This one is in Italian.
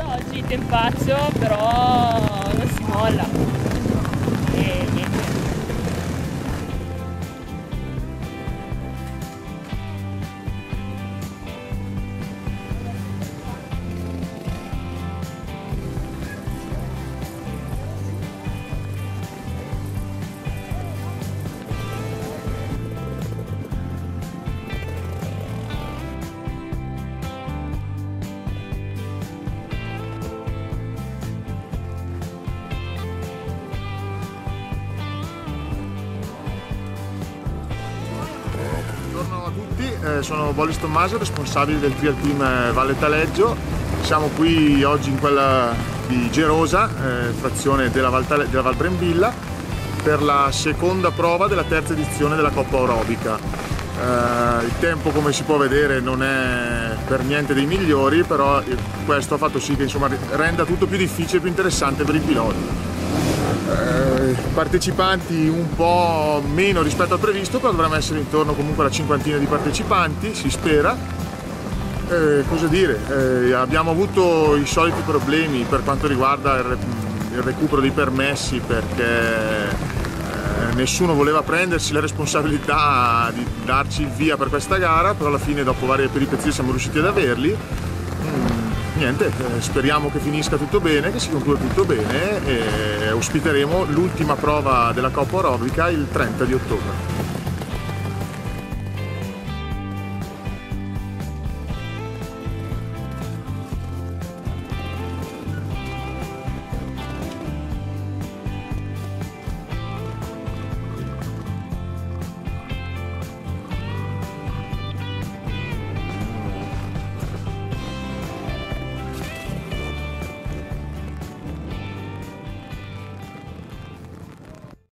oggi tempaccio, però non si molla. E niente. Buongiorno a tutti, sono Boris Tommaso, responsabile del Trial Team Valle Taleggio. Siamo qui oggi in quella di Gerosa, frazione della Val Brembilla, per la seconda prova della terza edizione della Coppa Orobica. Il tempo, come si può vedere, non è per niente dei migliori, però questo ha fatto sì che insomma renda tutto più difficile e più interessante per i piloti. Partecipanti un po' meno rispetto al previsto, però dovremmo essere intorno comunque alla cinquantina di partecipanti, si spera. Cosa dire? Abbiamo avuto i soliti problemi per quanto riguarda il recupero dei permessi, perché nessuno voleva prendersi la responsabilità di darci il via per questa gara, però alla fine dopo varie peripezie siamo riusciti ad averli. Niente, speriamo che finisca tutto bene, che si concluda tutto bene e ospiteremo l'ultima prova della Coppa Orobica il 30 di ottobre.